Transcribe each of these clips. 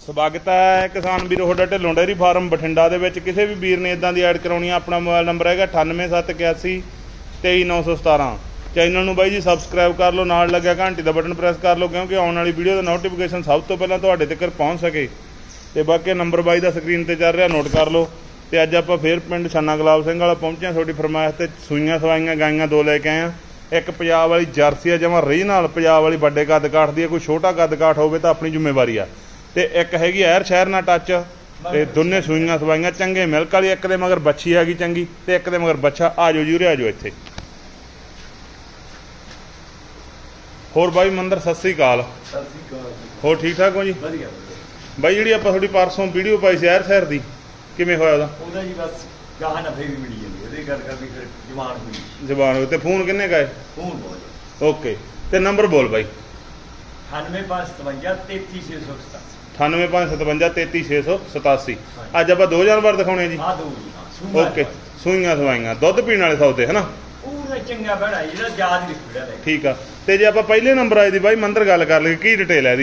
ਸਵਾਗਤ ਹੈ ਕਿਸਾਨ ਵੀਰੋ ਤੁਹਾਡਾ ਢਿੱਲੋਂ ਡੇਅਰੀ ਫਾਰਮ ਬਠਿੰਡਾ ਦੇ ਵਿੱਚ। ਕਿਸੇ ਵੀ ਵੀਰ ਨੇ ਇਦਾਂ ਦੀ ਐਡ ਕਰਾਉਣੀ ਆ, ਆਪਣਾ ਮੋਬਾਈਲ ਨੰਬਰ ਹੈਗਾ 9871 23917। ਚੈਨਲ ਨੂੰ ਬਾਈ ਜੀ ਸਬਸਕ੍ਰਾਈਬ ਕਰ ਲਓ, ਨਾਲ ਲੱਗਿਆ ਘੰਟੀ ਦਾ ਬਟਨ ਪ੍ਰੈਸ ਕਰ ਲਓ, ਕਿਉਂਕਿ ਆਉਣ ਵਾਲੀ ਵੀਡੀਓ ਦਾ ਨੋਟੀਫਿਕੇਸ਼ਨ ਸਭ ਤੋਂ ਪਹਿਲਾਂ ਤੁਹਾਡੇ ਤੱਕ ਪਹੁੰਚ ਸਕੇ। ਤੇ ਬਾਕੀ ਨੰਬਰ ਬਾਈ ਦਾ ਸਕਰੀਨ ਤੇ ਚੱਲ ਰਿਹਾ, ਨੋਟ ਕਰ ਲਓ। ਤੇ ਅੱਜ ਆਪਾਂ ਫੇਰ ਪਿੰਡ ਛੰਨਾ ਗੁਲਾਬ ਸਿੰਘ ਵਾਲਾ ਪਹੁੰਚੇ ਹਾਂ ਤੁਹਾਡੀ ਫਰਮਾਇਸ਼ ਤੇ। ਸੂਈਆਂ ਸਵਾਈਆਂ ਗਾਈਆਂ ਦੋ ਲੈ ਕੇ ਆਏ ਆ। ਇੱਕ ਪੰਜਾਬ ਵਾਲੀ ਜਰਸੀ ਆ, ਜਮਾਂ ਰੀਜਨਲ ਪੰਜਾਬ ਵਾਲੀ, ਵੱਡੇ ਕੱਦ ਕਾਠ ਦੀ ਆ। ਕੋਈ ਛੋਟਾ ਕੱਦ ਕਾਠ ਹੋਵੇ ਤਾਂ ਆਪਣੀ ਜ਼ਿੰਮੇਵਾਰੀ ਆ। ਤੇ ਇੱਕ ਹੈਗੀ ਐਰ ਸ਼ਹਿਰ ਨਾਲ ਟੱਚ। ਤੇ ਦੋਨੇ ਸੂਈਆਂ ਸਵਾਈਆਂ ਚੰਗੇ ਮਿਲਕ ਵਾਲੀ। ਇੱਕ ਦੇ ਮਗਰ ਬੱਚੀ ਹੈਗੀ ਚੰਗੀ ਤੇ ਇੱਕ ਦੇ ਮਗਰ ਬੱਚਾ। ਆ ਜਾਓ ਜੀ, ਉਰੇ ਆ ਜਾਓ ਇੱਥੇ। ਹੋਰ ਬਾਈ ਮੰਦਰ ਸਤਿ ਸ੍ਰੀ ਅਕਾਲ। ਹੋਰ ਠੀਕ ਠਾਕ ਹੋ ਜੀ? ਬਾਈ ਜਿਹੜੀ ਆਪਾਂ ਤੁਹਾਡੀ ਪਰਸੋਂ ਵੀਡੀਓ ਪਾਈ ਸੀ ਐਰ ਸ਼ਹਿਰ ਦੀ, ਕਿਵੇਂ ਹੋਇਆ ਉਹਦਾ ਜੀ? ਬਸ ਗਾਹਾਂ ਨਫੇ ਵੀ ਮਿਲੀ ਜਾਂਦੀ, ਉਹਦੇ ਗੱਲ ਕਰਦੀ ਫਿਰ ਜ਼ਬਾਨ ਹੋਈ। ਤੇ ਫੋਨ ਕਿੰਨੇ ਗਏ? Phone okay. ਤੇ ਨੰਬਰ ਬੋਲ ਬਾਈ। 9857 33687। 9857 33687। ਅੱਜ ਆਪਾਂ ਦੋ ਜਾਨਵਰ ਦਿਖਾਉਣੇ ਜੀ। ਓਕੇ। ਸੂਈਆਂ ਸਵਾਈਆਂ ਦੁੱਧ ਪੀਣ ਵਾਲੇ ਸੌਦੇ ਹਨਾ, ਪੂਰਾ ਚੰਗਾ ਬੜਾ ਜਿਹੜਾ ਯਾਦ ਰੱਖੂਗਾ। ਠੀਕ ਆ। ਤੇ ਜੇ ਆਪਾਂ ਪਹਿਲੇ ਨੰਬਰ ਆਏ ਦੀ ਬਾਈ ਮੰਦਰ ਗੱਲ ਕਰ ਲਈਏ, ਕੀ ਡਿਟੇਲ ਹੈ ਇਹਦੀ?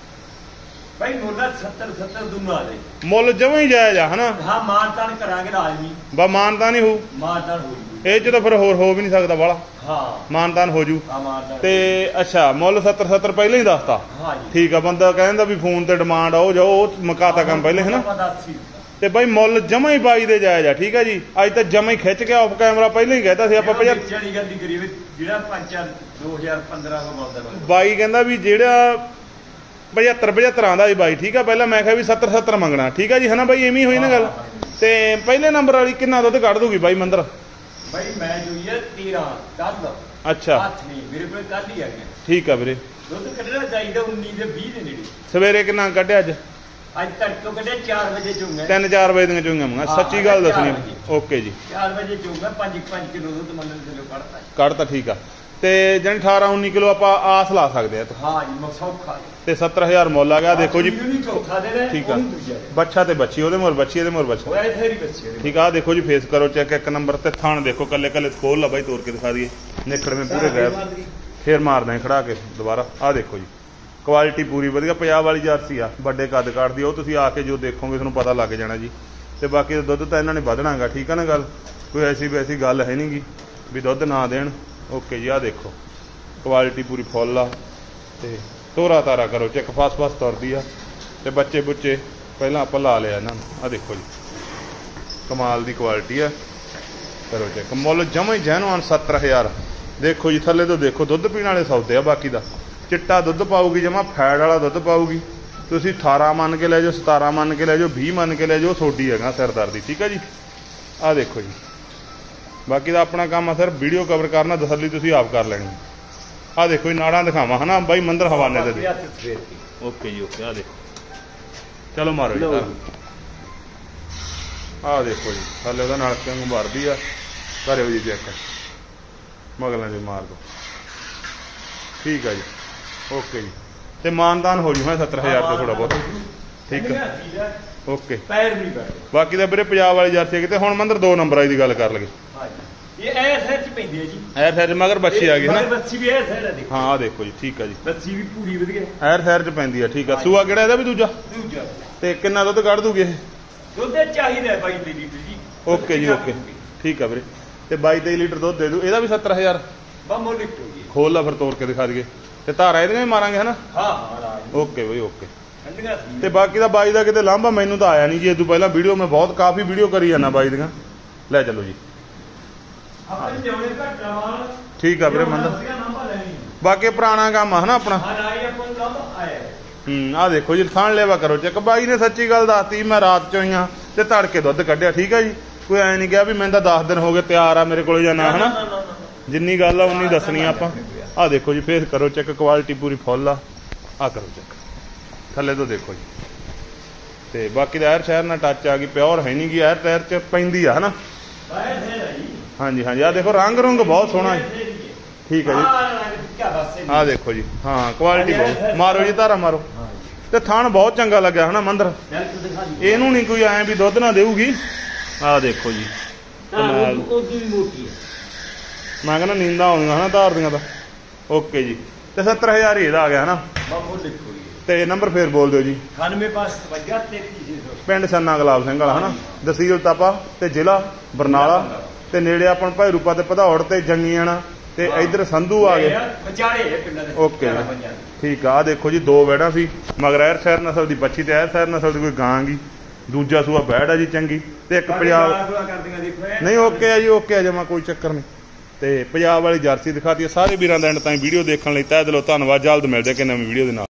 ਭਾਈ ਮੁੱਲ 70 ਦੁਨਾ ਦੇ ਮੁੱਲ ਜਮਾਂ ਹੀ ਜਾਇਜ਼ ਆ ਹਨਾ। ਹਾਂ, ਮਾਨਤਾਨ ਕਰਾਂਗੇ ਲਾਜ਼ਮੀ। ਬਾ ਮਾਨਤਾਨ ਹੀ ਹੋਊ, ਮਾਨਤਾਨ ਹੋ ਜੂ ਇਹ ਚ ਤਾਂ ਫਿਰ ਹੋਰ ਹੋ ਵੀ ਨਹੀਂ ਸਕਦਾ ਬਾਲਾ। ਹਾਂ, ਮਾਨਤਾਨ ਹੋ ਜੂ। ਤੇ ਅੱਛਾ, ਮੁੱਲ 70 ਪਹਿਲਾਂ ਹੀ ਦੱਸਤਾ। ਹਾਂ ਜੀ, ਠੀਕ ਆ। ਬੰਦਾ ਕਹਿੰਦਾ ਵੀ ਫੋਨ ਤੇ ਡਿਮਾਂਡ ਆਓ ਜਾਓ, ਉਹ ਮੁਕਾਤਾ ਕੰਮ ਪਹਿਲੇ ਹਨਾ। ਤੇ ਬਾਈ ਮੁੱਲ ਜਮਾਂ ਹੀ ਬਾਈ ਦੇ ਜਾਇਜ਼ ਆ। ਠੀਕ ਆ ਜੀ। ਅੱਜ ਤਾਂ ਜਮਾਂ ਹੀ ਖਿੱਚ ਕੇ ਆਫ ਕੈਮਰਾ ਪਹਿਲਾਂ ਹੀ ਕਹਿਤਾ ਸੀ ਆਪਾਂ। ਜਿਹੜਾ 2015 ਬਾਈ ਕਹਿੰਦਾ ਵੀ ਜਿਹੜਾ 75 ਆਉਂਦਾ ਜੀ ਬਾਈ। ਠੀਕ ਆ। ਪਹਿਲਾਂ ਮੈਂ ਕਿਹਾ ਵੀ 70 ਮੰਗਣਾ। ਠੀਕ ਆ ਜੀ ਹਨਾ ਬਾਈ, ਐਵੇਂ ਹੋਈ ਨਾ ਗੱਲ। ਤੇ ਪਹਿਲੇ ਨੰਬਰ ਵਾਲੀ ਕਿੰਨਾ ਦੁੱਧ ਕੱਢ ਦੂਗੀ ਬਾਈ ਮੰਦਰ? ਬਾਈ ਮੈਂ ਜੋਈ ਆ 13 ਕੱਢ। ਅੱਛਾ, ਹੱਥ ਨਹੀਂ ਮੇਰੇ ਕੋਲ ਕੱਢ ਹੀ ਆ ਗਿਆ। ਠੀਕ ਆ ਵੀਰੇ। ਦੁੱਧ ਕੱਢਣਾ ਚਾਹੀਦਾ 19 ਦੇ 20 ਦੇ ਨੇੜੇ। ਸਵੇਰੇ ਕਿੰਨਾ ਕੱਢਿਆ ਅੱਜ? ਅੱਜ ਤੜਕੋਂ ਕੱਢਿਆ 4 ਵਜੇ ਚੋਂਗਾ। 3-4 ਵਜੇ ਦੀਆਂ ਚੋਂਗਾ ਮੰਗਾ। ਸੱਚੀ ਗੱਲ ਦੱਸਣੀ। ਓਕੇ ਜੀ। 4 ਵਜੇ ਚੋਂਗਾ। 5 ਕਿਲੋ ਦੁੱਧ ਮੰਨ ਚਲੋ ਕੱਢਤਾ। ਠੀਕ ਆ। ਤੇ ਜਾਨੀ 18-19 ਕਿਲੋ ਆਪਾਂ ਆਸ ਲਾ ਸਕਦੇ ਆ। ਹਾਂ ਜੀ, ਸੌਖਾ। ਤੇ 70,000 ਮੁੱਲ ਆ ਗਿਆ। ਦੇਖੋ ਜੀ। ਠੀਕ ਆ। ਬੱਚਾ ਤੇ ਬੱਚੀ, ਉਹਦੇ ਮੋਰ ਬੱਚੀ, ਇਹਦੇ ਮੋਰ ਬੱਚਾ। ਠੀਕ ਆ। ਦੇਖੋ ਜੀ, ਫੇਸ ਕਰੋ ਚੈੱਕ ਇੱਕ ਨੰਬਰ ਤੇ। ਥਣ ਦੇਖੋ ਕੱਲੇ ਕੱਲੇ ਖੋਲ ਲਾ ਬਾਈ, ਤੋੜ ਕੇ ਦਿਖਾ ਦਈਏ। ਨਿਕੜਵੇਂ ਪੂਰੇ ਗੈਪ, ਫੇਰ ਮਾਰਦਾ ਖੜਾ ਕੇ ਦੁਬਾਰਾ। ਆ ਦੇਖੋ ਜੀ, ਕੁਆਲਿਟੀ ਪੂਰੀ ਵਧੀਆ। ਪੰਜਾਬ ਵਾਲੀ ਜਰਸੀ ਆ, ਵੱਡੇ ਕੱਦ ਕਾਠ ਦੀ। ਉਹ ਤੁਸੀਂ ਆ ਕੇ ਜੋ ਦੇਖੋਗੇ ਤੁਹਾਨੂੰ ਪਤਾ ਲੱਗ ਜਾਣਾ ਜੀ। ਤੇ ਬਾਕੀ ਦੁੱਧ ਤਾਂ ਇਹਨਾਂ ਨੇ ਵਧਣਾਗਾ। ਠੀਕ ਆ ਨਾ ਗੱਲ, ਕੋਈ ਐਸੀ ਵੈਸੀ ਗੱਲ ਹੈ ਨੀ ਗੀ ਵੀ ਦੁੱਧ ਨਾ ਦੇਣ। ਓਕੇ ਜੀ। ਆ ਦੇਖੋ ਕੁਆਲਿਟੀ ਪੂਰੀ ਫੁੱਲ ਆ। ਤੇ ਤੋਰਾ ਤਾਰਾ ਕਰੋ ਚੈੱਕ, ਫਸ ਤੁਰਦੀ ਆ। ਤੇ ਬੱਚੇ ਬੁੱਚੇ ਪਹਿਲਾਂ ਆਪਾਂ ਲਾ ਲਿਆ ਇਹਨਾਂ ਨੂੰ। ਆ ਦੇਖੋ ਜੀ, ਕਮਾਲ ਦੀ ਕੁਆਲਿਟੀ ਆ। ਕਰੋ ਚੈੱਕ। ਮੁੱਲ ਜਮਾਂ ਹੀ ਜੈਨੂਅਨ 70,000। ਦੇਖੋ ਜੀ ਥੱਲੇ ਤੋਂ ਦੇਖੋ, ਦੁੱਧ ਪੀਣ ਵਾਲੇ ਸੌਦੇ ਆ। ਬਾਕੀ ਦਾ ਚਿੱਟਾ ਦੁੱਧ ਪਾਊਗੀ, ਜਮਾਂ ਫੈਟ ਵਾਲਾ ਦੁੱਧ ਪਾਊਗੀ। ਤੁਸੀਂ 18 ਮੰਨ ਕੇ ਲੈ ਜਾਓ, 17 ਮੰਨ ਕੇ ਲੈ ਜਾਓ, 20 ਮੰਨ ਕੇ ਲੈ ਜਾਓ, ਤੁਹਾਡੀ ਹੈਗਾ ਸਿਰਦਰਦੀ। ਠੀਕ ਆ ਜੀ। ਆ ਦੇਖੋ ਜੀ, ਬਾਕੀ ਦਾ ਆਪਣਾ ਕੰਮ ਆ ਸਰ ਵੀਡੀਓ ਕਵਰ ਕਰਨਾ, ਤਸੱਲੀ ਤੁਸੀਂ ਆਪ ਕਰ ਲੈਣੀ। ਆ ਦੇਖੋ ਜੀ, ਨਾੜਾਂ ਦਿਖਾਵਾਂ ਹਨਾ ਬਾਈ ਮੰਦਰ ਹਵਾਨੇ ਦੇ। ਓਕੇ ਜੀ ਓਕੇ। ਆ ਦੇਖੋ, ਚਲੋ ਮਾਰੋ ਜੀ। ਆ ਦੇਖੋ ਜੀ, ਥੱਲੇ ਉਹਦਾ ਨਲਕੇ ਵਾਂਗੂ ਮਾਰਦੀ ਆ। ਕਰਿਓ ਜੀ ਚੈੱਕ, ਮਗਲਾਂ ਜੀ ਮਾਰ ਦੋ। ਠੀਕ ਆ ਜੀ। ਓਕੇ ਜੀ। ਤੇ ਮਾਨਦਾਨ ਹੋ ਜੂ 70,000 ਤੋਂ ਥੋੜਾ ਬਹੁਤ। ਠੀਕ ਆ। ਓਕੇ। ਬਾਕੀ ਤਾਂ ਵੀਰੇ ਪੰਜਾਬ ਵਾਲੀ ਜਰਸੀ ਹੈਗੀ। ਤੇ ਹੁਣ ਮੰਦਰ 2 ਨੰਬਰ ਵਾਲੀ ਦੀ ਗੱਲ ਕਰ ਲਈਏ। ਇਹ ਐਰ ਸਾਈਡ ਚ ਪੈਂਦੀ ਹੈ ਜੀ। ਐਰ ਸਾਈਡ ਮਗਰ ਬੱਚੀ ਆ ਗਈ ਹੈ ਨਾ। ਬੱਚੀ ਵੀ ਐਰ ਸਾਈਡ ਆ ਦੇਖੋ। ਹਾਂ ਆ ਦੇਖੋ ਜੀ। ਠੀਕ ਆ ਜੀ। ਬੱਚੀ ਵੀ ਪੂਰੀ ਵਧੀਆ ਐਰ ਸਾਈਡ ਚ ਪੈਂਦੀ ਆ। ਠੀਕ ਆ। ਸੂਆ ਕਿਹੜਾ ਇਹਦਾ ਵੀ? ਦੂਜਾ। ਤੇ ਕਿੰਨਾ ਦੁੱਧ ਕੱਢ ਦੂਗੀ ਇਹ? ਦੁੱਧ ਚਾਹੀਦਾ 22 ਲੀਟਰ ਜੀ। ਓਕੇ ਜੀ ਓਕੇ। ਠੀਕ ਆ ਵੀਰੇ। ਤੇ 22-23 ਲੀਟਰ ਦੁੱਧ ਦੇ ਦੂ। ਇਹਦਾ ਵੀ 70,000। ਬੰਮੋ ਲਿਖੋ ਜੀ। ਖੋਲ ਲਾ ਫਿਰ, ਤੋੜ ਕੇ ਦਿਖਾ ਦਈਏ। ਤੇ ਧਾਰਾ ਇਹਦੀਆਂ ਵੀ ਮਾਰਾਂਗੇ ਹਨਾ। ਹਾਂ। ਓਕੇ ਬਈ ਓਕੇ। ਤੇ ਬਾਕੀ ਦਾ ਬਾਈ ਦਾ ਕਿਤੇ ਲਾਂਭਾ ਮੈਨੂੰ ਤਾਂ ਆਇਆ ਨਹੀਂ ਜੀ। ਇਹ ਤੋਂ ਪਹਿਲਾਂ ਵੀਡੀਓ ਮੈਂ ਬਹੁਤ ਕਾਫੀ ਵੀਡੀਓ ਕਰੀ ਜਾਂਦਾ ਬਾਈ ਦੀਆਂ। ਲੈ ਚਲੋ ਜੀ। ਠੀਕ ਆ ਵੀਰੇ ਮੰਦਰ। ਬਾਕੀ ਪੁਰਾਣਾ ਕੰਮ ਆ ਹਨਾ ਆਪਣਾ। ਆ ਦੇਖੋ ਜੀ, ਥਾਣ ਲੈਵਾ ਕਰੋ ਚੈੱਕ। ਬਾਈ ਨੇ ਸੱਚੀ ਗੱਲ ਦੱਸਤੀ। ਮੈਂ ਰਾਤ ਚੋਂ ਹੀ ਆ ਤੇ ਤੜਕੇ ਦੁੱਧ ਕੱਢਿਆ। ਠੀਕ ਆ ਜੀ। ਕੋਈ ਐ ਨਹੀਂ ਕਿਹਾ ਵੀ ਮੈਨੂੰ ਤਾਂ 10 ਦਿਨ ਹੋ ਗਏ ਤਿਆਰ ਆ ਮੇਰੇ ਕੋਲ ਜਾਂ ਨਾ ਹਨਾ। ਜਿੰਨੀ ਗੱਲ ਆ ਉਨੀ ਦੱਸਣੀ ਆਪਾਂ। ਆ ਦੇਖੋ ਜੀ, ਫੇਸ ਕਰੋ ਚੈੱਕ, ਕੁਆਲਿਟੀ ਪੂਰੀ ਫੁੱਲ ਆ। ਆ ਕਰੋ ਚੈੱਕ ਥੱਲੇ ਤੋਂ ਦੇਖੋ ਜੀ। ਤੇ ਬਾਕੀ ਦਾ ਐਰ ਸ਼ਹਿਰ ਨਾਲ ਟੱਚ ਆ ਗਈ, ਪਿਓਰ ਹੈ ਨਹੀਂ ਗੀ। ਐਰ ਟਾਇਰ ਚ ਪੈਂਦੀ ਆ ਹਨਾ। ਹਾਂਜੀ ਹਾਂਜੀ। ਆ ਦੇਖੋ ਰੰਗ ਰੁੰਗ ਬਹੁਤ ਸੋਹਣਾ ਜੀ। ਠੀਕ ਹੈ ਜੀ। ਆ ਦੇਖੋ ਜੀ। ਹਾਂ ਕੁਆਲਿਟੀ ਬਹੁਤ। ਮਾਰੋ ਜੀ ਧਾਰਾ ਮਾਰੋ। ਤੇ ਥਣ ਬਹੁਤ ਚੰਗਾ ਲੱਗਿਆ ਹਨਾ ਮੰਦਰ। ਇਹਨੂੰ ਨਹੀਂ ਕੋਈ ਐ ਵੀ ਦੁੱਧ ਨਾ ਦੇਊਗੀ। ਆ ਦੇਖੋ ਜੀ, ਮੈਂ ਕਹਿੰਦਾ ਨੀਂਦਾਂ ਆਉਂਦੀਆਂ ਹਨਾ ਧਾਰ ਦੀਆਂ ਤਾਂ। ਓਕੇ ਜੀ। ਤੇ 70,000 ਹੀ ਇਹਦਾ ਆ ਗਿਆ ਹਨਾ। ਤੇ ਨੰਬਰ ਫੇਰ ਬੋਲ ਦਿਓ ਜੀ। 9855 ਪਿੰਡ ਛੰਨਾ ਗੁਲਾਬ ਸਿੰਘ ਵਾਲਾ ਹਨਾ, ਤਹਿਸੀਲ ਤਾਪਾ ਤੇ ਜ਼ਿਲ੍ਹਾ ਬਰਨਾਲਾ ਤੇ ਨੇੜੇ ਆਪਾਂ ਭਾਈ ਰੂਪਾ ਤੇ ਭਦੌੜ ਤੇ ਜੰਗੀਆਣਾ ਤੇ ਇਧਰ ਸੰਧੂ ਆ ਗਏ ਵਿਚਾਲੇ ਇਹ ਪਿੰਡਾਂ ਦੇ। ਓਕੇ ਠੀਕ ਆ। ਦੇਖੋ ਜੀ 2 ਵੈੜਾਂ ਸੀ, ਮਗਰ ਐਰ ਸ਼ਹਿਰ ਨਸਲ ਦੀ ਬੱਚੀ ਤੇ ਐਰ ਸ਼ਹਿਰ ਨਸਲ ਦੀ ਕੋਈ ਗਾਂ ਗੀ, ਦੂਜਾ ਸੂਆ ਬੈੜ ਆ ਜੀ ਚੰਗੀ, ਤੇ ਇੱਕ ਪੰਜਾਬ ਨਹੀਂ ਓਕੇ ਆ ਜੀ, ਓਕੇ ਆ ਜਮਾ ਕੋਈ ਚੱਕਰ ਨਹੀਂ। ਤੇ ਪੰਜਾਬ ਵਾਲੀ ਜਰਸੀ ਦਿਖਾਤੀ। ਸਾਰੇ ਵੀਰਾਂ ਦਾ ਐਂਡ ਤਾਈਂ ਵੀਡੀਓ ਦੇਖਣ ਲਈ ਤਹਿ ਦਿਲੋਂ ਧੰਨਵਾਦ। ਜਲਦ ਮਿਲਦੇ ਕਿ ਨਵੀਂ ਵੀਡੀਓ ਦੇ ਨਾਲ।